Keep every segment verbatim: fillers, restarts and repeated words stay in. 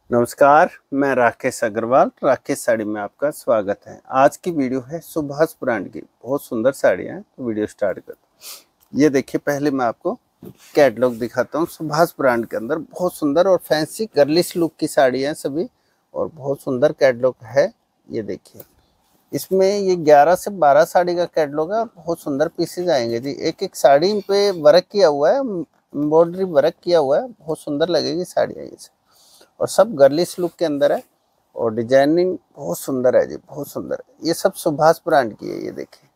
नमस्कार, मैं राकेश अग्रवाल। राकेश साड़ी में आपका स्वागत है। आज की वीडियो है सुभाष ब्रांड की। बहुत सुंदर साड़ियाँ हैं, तो वीडियो स्टार्ट करते हैं। ये देखिए, पहले मैं आपको कैटलॉग दिखाता हूँ। सुभाष ब्रांड के अंदर बहुत सुंदर और फैंसी गर्लिश लुक की साड़ियाँ हैं सभी, और बहुत सुंदर कैटलॉग है। ये देखिए, इसमें ये ग्यारह से बारह साड़ी का कैटलॉग है और बहुत सुंदर पीसेज आएंगे जी। एक एक साड़ी पे वर्क किया हुआ है, एम्ब्रॉयडरी वर्क किया हुआ है। बहुत सुंदर लगेगी साड़ियाँ ये, और सब गर्लिश लुक के अंदर है, और डिजाइनिंग बहुत सुंदर है जी, बहुत सुंदर है। ये सब सुभाष ब्रांड की है। ये देखिए,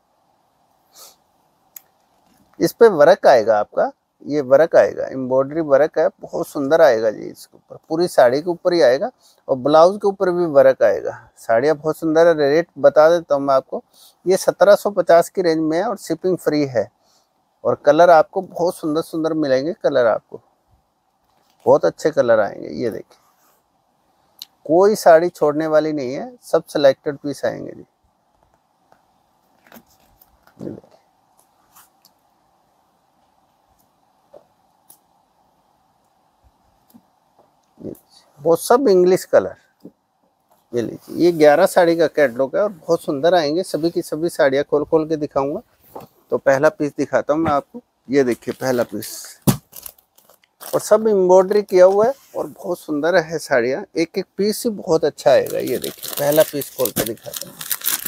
इस पे वर्क आएगा आपका, ये वर्क आएगा, एम्ब्रॉयडरी वर्क है, बहुत सुंदर आएगा जी। इसके ऊपर पूरी साड़ी के ऊपर ही आएगा, और ब्लाउज के ऊपर भी वर्क आएगा। साड़ियाँ बहुत सुंदर है। रेट बता देता हूँ मैं आपको, ये सत्रह सौ पचास की रेंज में है और शिपिंग फ्री है। और कलर आपको बहुत सुंदर सुंदर मिलेंगे। कलर आपको बहुत अच्छे कलर आएंगे। ये देखिए, कोई साड़ी छोड़ने वाली नहीं है, सब सिलेक्टेड पीस आएंगे जी। ये देखिए, ये वो सब इंग्लिश कलर। ये लीजिए, ये ग्यारह साड़ी का कैटलॉग है और बहुत सुंदर आएंगे। सभी की सभी साड़ियाँ खोल खोल के दिखाऊंगा। तो पहला पीस दिखाता हूँ मैं आपको। ये देखिए, पहला पीस, और सब एम्ब्रॉयडरी किया हुआ है और बहुत सुंदर है साड़ियाँ। एक एक पीस ही बहुत अच्छा आएगा। ये देखिए, पहला पीस खोल के दिखाता हूँ।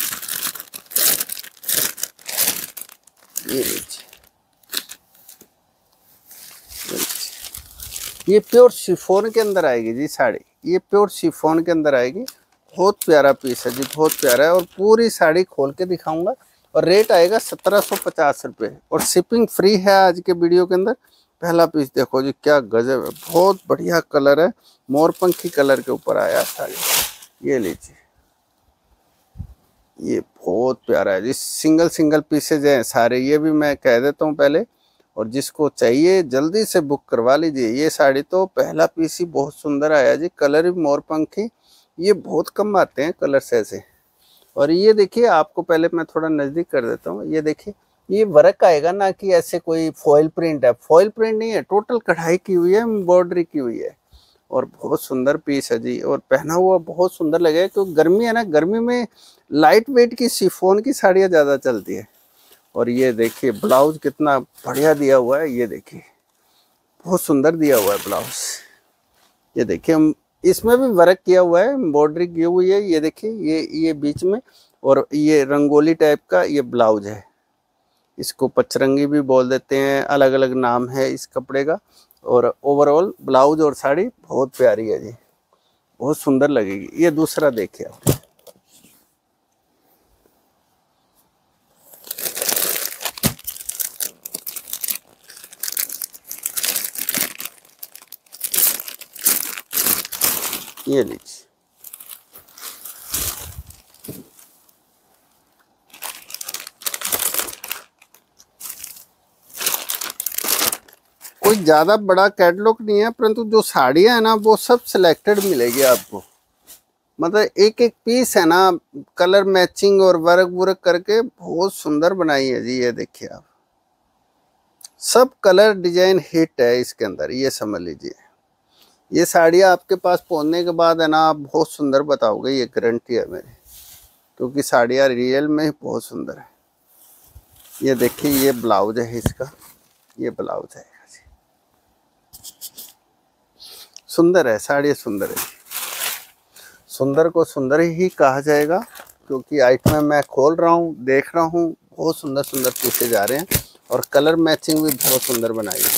ये लीजिए, ये प्योर शिफॉन के अंदर आएगी जी साड़ी। ये प्योर शिफॉन के अंदर आएगी। बहुत प्यारा पीस है जी, बहुत प्यारा है। और पूरी साड़ी खोल के दिखाऊंगा, और रेट आएगा सत्रह सौ पचास रुपये, और शिपिंग फ्री है आज के वीडियो के अंदर। पहला पीस देखो जी, क्या गजब है, बहुत बढ़िया कलर है। मोरपंखी कलर के ऊपर आया साड़ी। ये लीजिए, ये बहुत प्यारा है जी। सिंगल सिंगल पीसेज हैं सारे, ये भी मैं कह देता हूँ पहले। और जिसको चाहिए जल्दी से बुक करवा लीजिए। ये साड़ी तो पहला पीस ही बहुत सुंदर आया जी। कलर भी मोरपंखी, ये बहुत कम आते हैं कलर्स ऐसे। और ये देखिए, आपको पहले मैं थोड़ा नज़दीक कर देता हूँ। ये देखिए, ये वर्क आएगा ना कि ऐसे कोई फॉइल प्रिंट है। फॉइल प्रिंट नहीं है, टोटल कढ़ाई की हुई है, एम्ब्रॉयडरी की हुई है, और बहुत सुंदर पीस है जी। और पहना हुआ बहुत सुंदर लगेगा, क्योंकि गर्मी है ना, गर्मी में लाइट वेट की शिफॉन की साड़ियाँ ज़्यादा चलती है। और ये देखिए, ब्लाउज कितना बढ़िया दिया हुआ है। ये देखिए, बहुत सुंदर दिया हुआ है ब्लाउज। ये देखिए, हम इसमें भी वर्क किया हुआ है, एम्ब्रॉयडरी की हुई है। ये देखिए, ये ये बीच में, और ये रंगोली टाइप का ये ब्लाउज है। इसको पचरंगी भी बोल देते हैं, अलग अलग नाम है इस कपड़े का। और ओवरऑल ब्लाउज और साड़ी बहुत प्यारी है जी, बहुत सुंदर लगेगी। ये दूसरा देखिए आप, ये लीजिए, कोई ज़्यादा बड़ा कैटलॉग नहीं है, परंतु जो साड़ियाँ है ना, वो सब सिलेक्टेड मिलेगी आपको। मतलब एक एक पीस है ना, कलर मैचिंग और वर्क वर्क करके बहुत सुंदर बनाई है जी। ये देखिए आप, सब कलर डिजाइन हिट है इसके अंदर, ये समझ लीजिए। ये साड़ियाँ आपके पास पहुंचने के बाद है ना, आप बहुत सुंदर बताओगे, ये गारंटी है मेरी, क्योंकि साड़ियाँ रियल में बहुत सुंदर है। ये देखिए, ये ब्लाउज है इसका, ये ब्लाउज है जी। सुंदर है साड़ी, सुंदर है। सुंदर को सुंदर ही कहा जाएगा, क्योंकि आइटम मैं खोल रहा हूँ, देख रहा हूँ, बहुत सुंदर सुंदर पीसे जा रहे हैं, और कलर मैचिंग भी बहुत सुंदर बनाई है।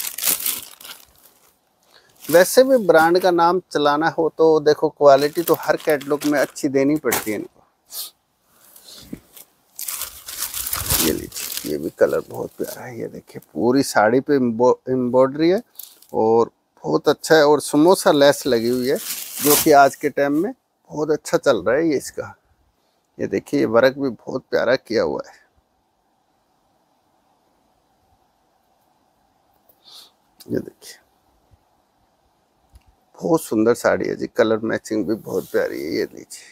वैसे भी ब्रांड का नाम चलाना हो तो देखो, क्वालिटी तो हर कैटलॉग में अच्छी देनी पड़ती है इनको। ये लीजिए, ये भी कलर बहुत प्यारा है। ये देखिए, पूरी साड़ी पे एम्ब्रॉयडरी है, और बहुत अच्छा है। और समोसा लेस लगी हुई है, जो कि आज के टाइम में बहुत अच्छा चल रहा है ये इसका। ये देखिए, ये वर्क भी बहुत प्यारा किया हुआ है। ये देखिए, बहुत सुंदर साड़ी है जी। कलर मैचिंग भी बहुत प्यारी है। ये लीजिए,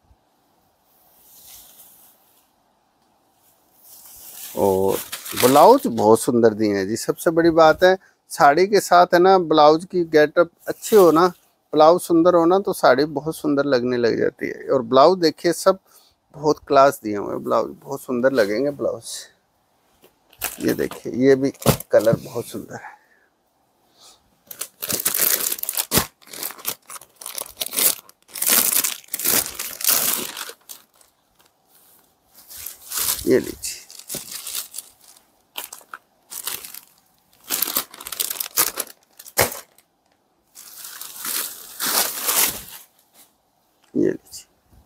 और ब्लाउज बहुत सुंदर दिए हैं जी। सबसे बड़ी बात है, साड़ी के साथ है ना, ब्लाउज की गेटअप अच्छी हो ना, ब्लाउज सुंदर होना तो साड़ी बहुत सुंदर लगने लग जाती है। और ब्लाउज देखिए सब बहुत क्लास दिए हुए हैं, ब्लाउज बहुत सुंदर लगेंगे ब्लाउज। ये देखिए ये भी कलर बहुत सुंदर है। ये लीजिए, ये लीजिए,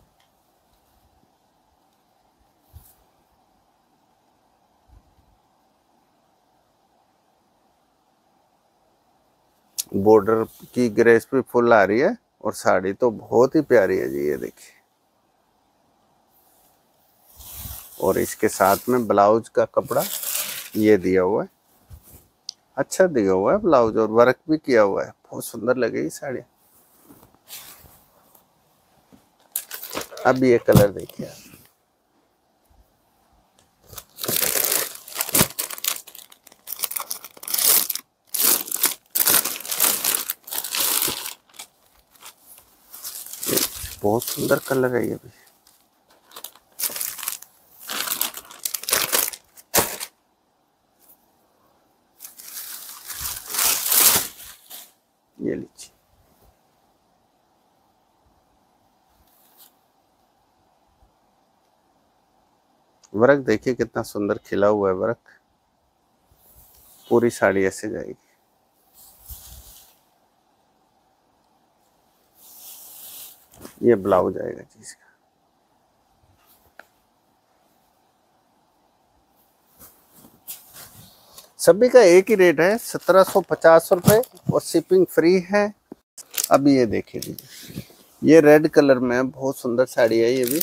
बॉर्डर की ग्रेस भी फुल आ रही है और साड़ी तो बहुत ही प्यारी है जी। ये देखिए, और इसके साथ में ब्लाउज का कपड़ा ये दिया हुआ है, अच्छा दिया हुआ है ब्लाउज, और वर्क भी किया हुआ है, बहुत सुंदर लगेगी साड़ी। अब ये कलर देखिए आप, बहुत सुंदर कलर है ये भी। ये लीजिए, वर्क देखिए कितना सुंदर खिला हुआ है वर्क, पूरी साड़ी ऐसे जाएगी। ये ब्लाउज आएगा जी इसका। सभी का एक ही रेट है, सत्रह सौ पचास रुपए, और शिपिंग फ्री है। अब ये देखिए दीजिए, ये रेड कलर में बहुत सुंदर साड़ी है ये भी।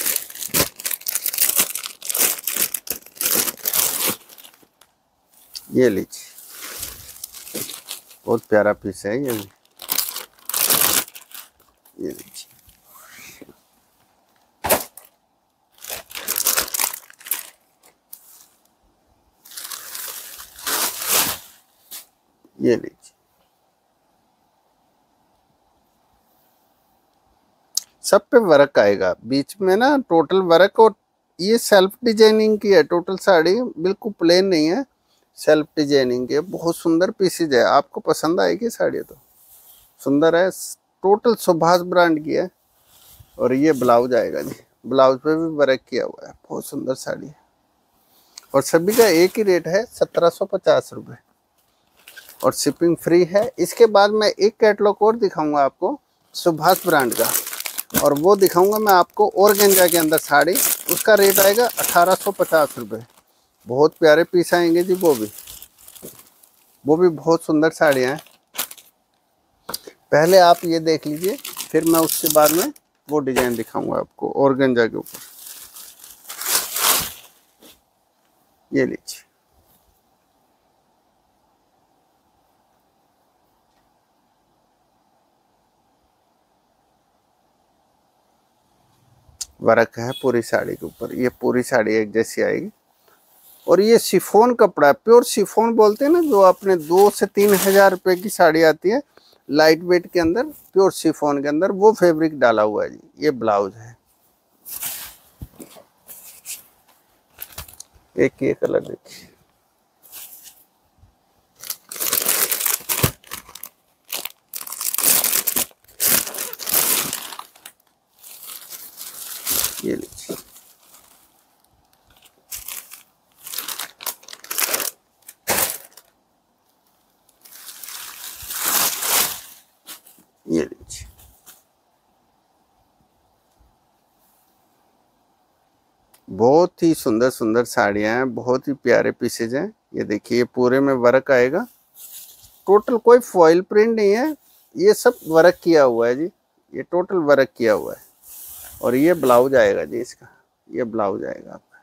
ये लीजिए, बहुत प्यारा पीस है ये भी। ये लीजिए, ये लीजिए, सब पे वर्क आएगा बीच में ना, टोटल वर्क। और ये सेल्फ डिजाइनिंग की है टोटल साड़ी, बिल्कुल प्लेन नहीं है, सेल्फ डिजाइनिंग की है। बहुत सुंदर पीसेज है, आपको पसंद आएगी साड़ी तो सुंदर है। टोटल सुभाष ब्रांड की है। और ये ब्लाउज आएगा जी, ब्लाउज पे भी वर्क किया हुआ है, बहुत सुंदर साड़ी है। और सभी का एक ही रेट है, सत्रह सौ पचास रुपये, और शिपिंग फ्री है। इसके बाद मैं एक कैटलॉग और दिखाऊंगा आपको सुभाष ब्रांड का, और वो दिखाऊंगा मैं आपको ऑर्गेन्जा के अंदर साड़ी, उसका रेट आएगा अठारह सौ पचास रुपये। बहुत प्यारे पीस आएंगे जी, वो भी वो भी बहुत सुंदर साड़ियाँ हैं। पहले आप ये देख लीजिए, फिर मैं उसके बाद में वो डिजाइन दिखाऊंगा आपको ऑर्गेन्जा के ऊपर। ये लीजिए, वर्क है पूरी साड़ी के ऊपर, ये पूरी साड़ी एक जैसी आएगी। और ये शिफॉन कपड़ा, प्योर शिफॉन बोलते हैं ना, जो अपने दो से तीन हजार रुपए की साड़ी आती है लाइट वेट के अंदर, प्योर शिफॉन के अंदर वो फैब्रिक डाला हुआ है जी। ये ब्लाउज है, एक ये कलर देखिए, ये लीजिए, ये लीजिए, बहुत ही सुंदर सुंदर साड़ियां हैं, बहुत ही प्यारे पीसेज हैं। ये देखिए, ये पूरे में वर्क आएगा, टोटल कोई फॉइल प्रिंट नहीं है, ये सब वर्क किया हुआ है जी, ये टोटल वर्क किया हुआ है। और ये ब्लाउज आएगा जी इसका, ये ब्लाउज आएगा आपका।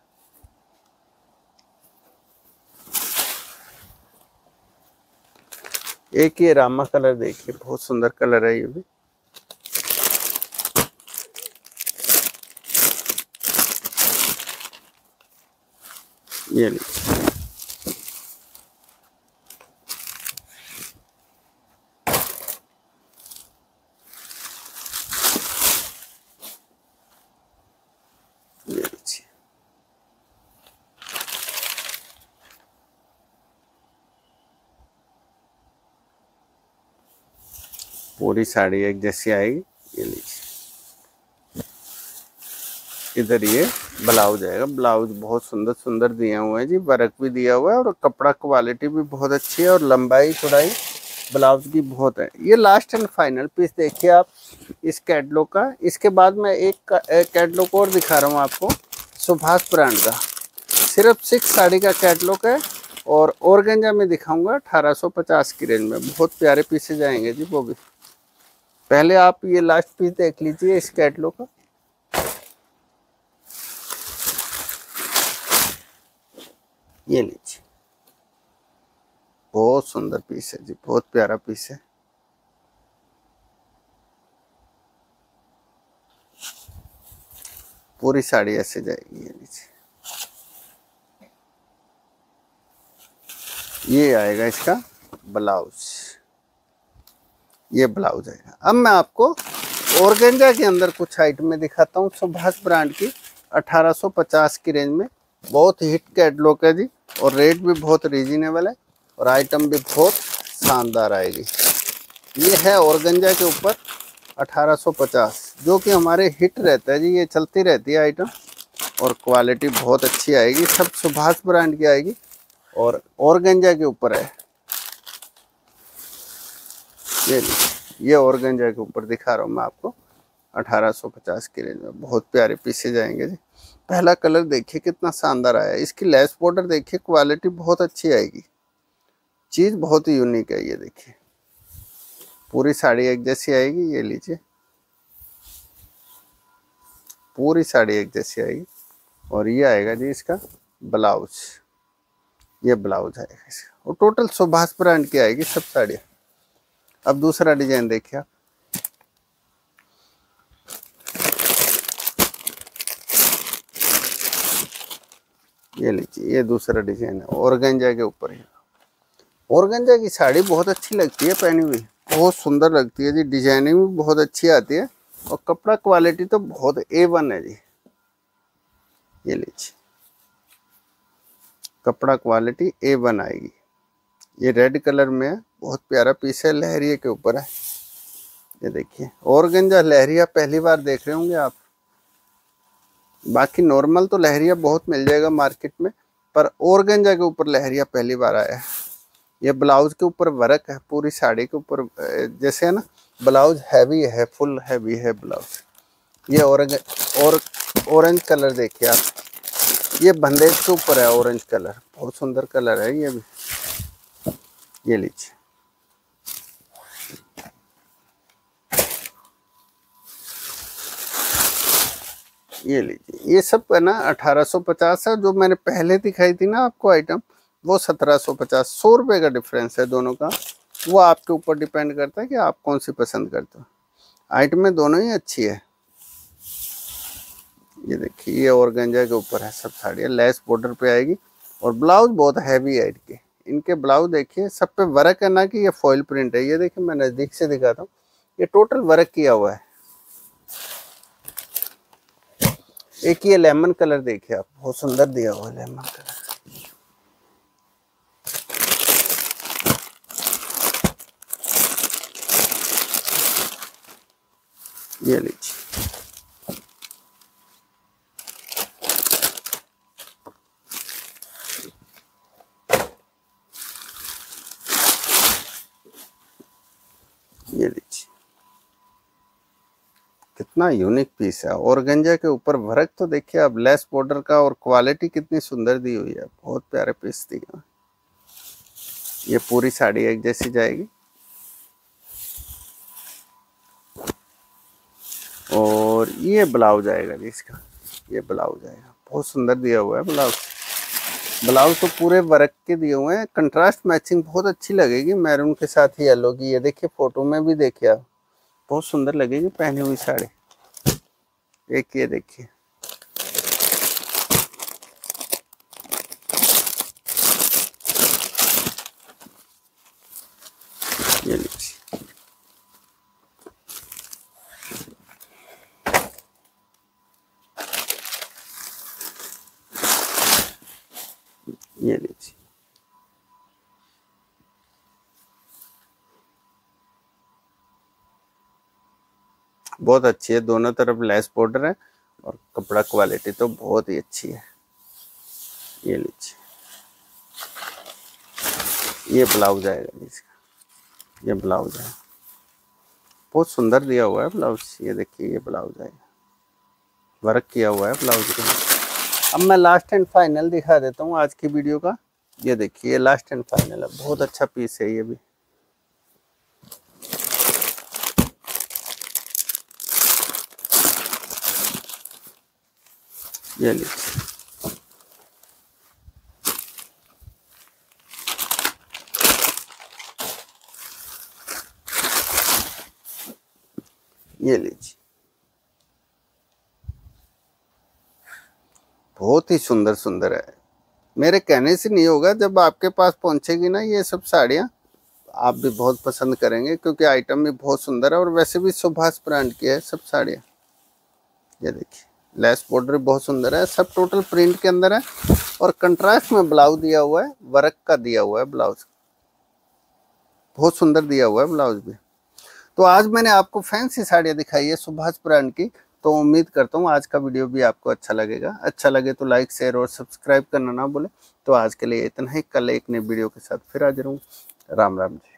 एक ये रामा कलर देखिए, बहुत सुंदर कलर है ये भी। ये लीजिए, पूरी साड़ी एक जैसी आएगी। ये लीजिए, इधर ये ब्लाउज आएगा। ब्लाउज बहुत सुंदर सुंदर दिए हुए हैं जी, वर्क भी दिया हुआ है और कपड़ा क्वालिटी भी बहुत अच्छी है और लंबाई चौड़ाई ब्लाउज की बहुत है। ये लास्ट एंड फाइनल पीस देखिए आप इस कैटलॉग का। इसके बाद मैं एक, एक कैटलॉग और दिखा रहा हूँ आपको, सुभाष ब्रांड का। सिर्फ सिक्स साड़ी का कैटलॉग है और ऑर्गेन्जा में दिखाऊंगा अठारह सौ पचास की रेंज में। बहुत प्यारे पीसेज आएंगे जी वो भी। पहले आप ये लास्ट पीस देख लीजिए इस कैटलॉग का। ये लीजिए, बहुत सुंदर पीस है जी, बहुत प्यारा पीस है। पूरी साड़ी ऐसे जाएगी। ये लीजिए, ये आएगा इसका ब्लाउज। ये ब्लाउज आएगा। अब मैं आपको ऑर्गेन्जा के अंदर कुछ आइटम दिखाता हूँ सुभाष ब्रांड की अठारह सौ पचास की रेंज में। बहुत हिट कैटलॉग है जी और रेट भी बहुत रीजनेबल है और आइटम भी बहुत शानदार आएगी। ये है ऑर्गेन्जा के ऊपर अठारह सौ पचास, जो कि हमारे हिट रहता है जी, ये चलती रहती है आइटम और क्वालिटी बहुत अच्छी आएगी। सब सुभाष ब्रांड की आएगी और ऑर्गेन्जा के ऊपर है। ये ये ऑर्गेन्जा के ऊपर दिखा रहा हूँ मैं आपको अठारह सौ पचास की रेंज में। बहुत प्यारे पीसेज आएंगे जी। पहला कलर देखिए कितना शानदार आया है। इसकी लेस बॉर्डर देखिए, क्वालिटी बहुत अच्छी आएगी, चीज बहुत ही यूनिक है। ये देखिए, पूरी साड़ी एक जैसी आएगी। ये लीजिए, पूरी साड़ी एक जैसी आएगी और ये आएगा जी इसका ब्लाउज। ये ब्लाउज आएगा इसका और टोटल सुभाष ब्रांड की आएगी सब साड़ियाँ। अब दूसरा डिजाइन देखिए आप। ये लीजिए, ये दूसरा डिजाइन है ऑर्गेन्जा के ऊपर है। ऑर्गेन्जा की साड़ी बहुत अच्छी लगती है पहनी हुई, बहुत सुंदर लगती है जी। डिजाइनिंग भी बहुत अच्छी आती है और कपड़ा क्वालिटी तो बहुत ए वन है जी। ये लीजिए, कपड़ा क्वालिटी ए वन आएगी। ये रेड कलर में है, बहुत प्यारा पीस है, लहरिया के ऊपर है। ये देखिए, ऑर्गेन्जा लहरिया पहली बार देख रहे होंगे आप। बाकी नॉर्मल तो लहरिया बहुत मिल जाएगा मार्केट में, पर ऑर्गेन्जा के ऊपर लहरिया पहली बार आया है। ये ब्लाउज के ऊपर वर्क है, पूरी साड़ी के ऊपर जैसे है ना, ब्लाउज हैवी है, फुल हैवी है ब्लाउज। ये ऑरेंज और ऑरेंज कलर देखिए आप, ये बंदेज के ऊपर है ऑरेंज कलर, बहुत सुंदर कलर है ये भी। ये लीजिए, ये लीजिए, ये सब है ना अठारह सौ पचास है। जो मैंने पहले दिखाई थी ना आपको आइटम, वो सत्रह सौ पचास। सौ रुपये का डिफरेंस है दोनों का। वो आपके ऊपर डिपेंड करता है कि आप कौन सी पसंद करते हो। आइटम में दोनों ही अच्छी है। ये देखिए, ये ऑर्गेन्जा के ऊपर है सब साड़ियाँ, लेस बॉर्डर पे आएगी और ब्लाउज बहुत हैवी है इनके। इनके ब्लाउज देखिए, सब पे वर्क है, ना कि ये फॉइल प्रिंट है। ये देखिए, मैं नजदीक से दिखाता हूँ, ये टोटल वर्क किया हुआ है। एक ये लेमन कलर देखिए आप, बहुत सुंदर दिया हुआ है लेमन कलर। ये लीजिए, ये लीजिए, कितना यूनिक पीस है। ऑर्गेन्जा के ऊपर वर्क तो देखिए आप, लेस बॉर्डर का, और क्वालिटी कितनी सुंदर दी हुई है। बहुत प्यारे पीस दी है। ये पूरी साड़ी एक जैसी जाएगी और ये ब्लाउज आएगा जी इसका। ये ब्लाउज आएगा, बहुत सुंदर दिया हुआ है ब्लाउज। ब्लाउज तो पूरे वर्क के दिए हुए हैं। कंट्रास्ट मैचिंग बहुत अच्छी लगेगी मैरून के साथ ही येलो की। ये देखिए, फोटो में भी देखिए आप, बहुत सुंदर लगेगी पहनी हुई साड़ी। एक ये देखिए, ये लीजिए, ये लीजिए, बहुत अच्छी है, दोनों तरफ लेस बॉर्डर है और कपड़ा क्वालिटी तो बहुत ही अच्छी है। ये लीजिए, ये ब्लाउज आएगा इसका, ये ब्लाउज है, बहुत सुंदर दिया हुआ है ब्लाउज। ये देखिए, ये ब्लाउज है, वर्क किया हुआ है ब्लाउज के। अब मैं लास्ट एंड फाइनल दिखा देता हूँ आज की वीडियो का। ये देखिए, ये लास्ट एंड फाइनल है, बहुत अच्छा पीस है ये भी। ये लीजिए, ये लीजिए, बहुत ही सुंदर सुंदर है। मेरे कहने से नहीं होगा, जब आपके पास पहुंचेगी ना ये सब साड़ियाँ, आप भी बहुत पसंद करेंगे, क्योंकि आइटम भी बहुत सुंदर है और वैसे भी सुभाष ब्रांड की है सब साड़ियाँ। ये देखिए, लेस बॉर्डर बहुत सुंदर है, सब टोटल प्रिंट के अंदर है और कंट्रास्ट में ब्लाउज दिया हुआ है, वर्क का दिया हुआ है ब्लाउज, बहुत सुंदर दिया हुआ है ब्लाउज भी। तो आज मैंने आपको फैंसी साड़ियाँ दिखाई है सुभाष ब्रांड की। तो उम्मीद करता हूँ आज का वीडियो भी आपको अच्छा लगेगा। अच्छा लगे तो लाइक, शेयर और सब्सक्राइब करना ना भूलें। तो आज के लिए इतना ही, कल एक नई वीडियो के साथ फिर हाजिर हूँ। राम राम जी।